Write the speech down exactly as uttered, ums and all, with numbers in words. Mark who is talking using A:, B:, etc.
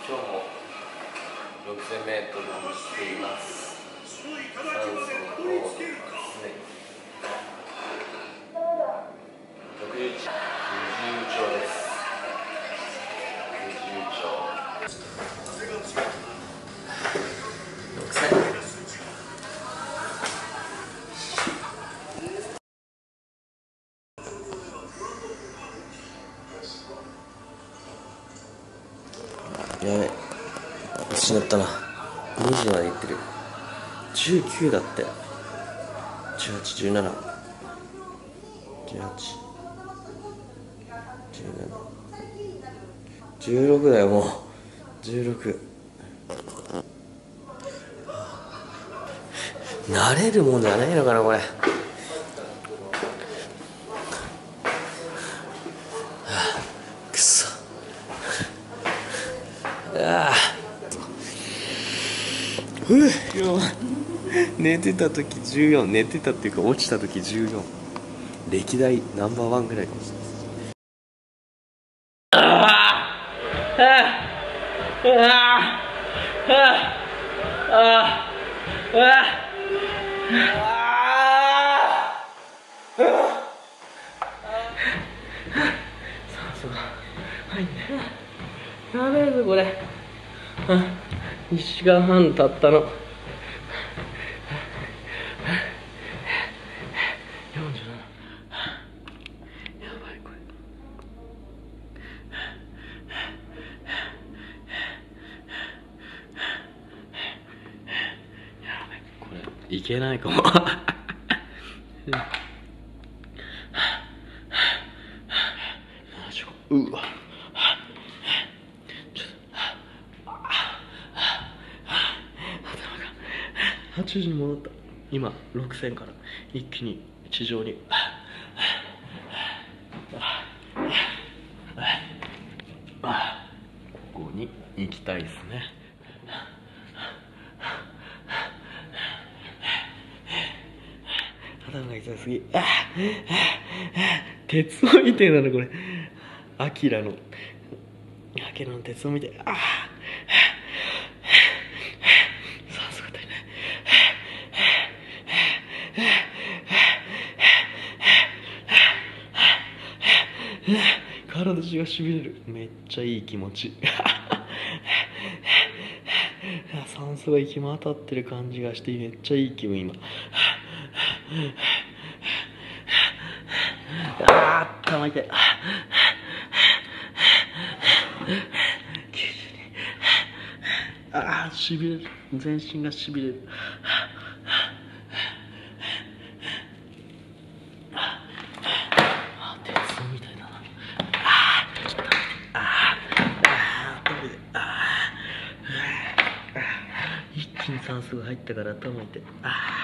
A: 今日もろくせんメートルをしています。酸素の濃度が常にろくじゅういち、にじゅうちょうです。にじゅうちょうろくせん。やべ、失ったな。にじまでいってる。じゅうきゅうだって。じゅうはち、じゅうなな、じゅうはち、じゅうなな、じゅうろくだよ。もうじゅうろく。慣れるもんじゃないのかなこれ。くそ。ああ、ふう、寝てた時じゅうよん、寝てたっていうか落ちた時じゅうよん、歴代ナンバーワンぐらいかもしれないです。ああああああやべえぞこれ。いちじかんはん経ったの。よんじゅうなな。やばいこれ。やばいこれいけないかも。うわ。はちじに戻った。今ろくせんから一気に地上に。ここに行きたいですね。頭が痛すぎ。鉄を見てなのこれ。アキラのアキラの鉄を見て。ああ酸素が足りない。体中がしびれる。めっちゃいい気持ち。酸素が行き渡ってる感じがしてめっちゃいい気分今。ああ頭痛い。きゅうじゅうに。ああしびれる。全身がしびれる。一気に酸素が入ったから頭痛い。あ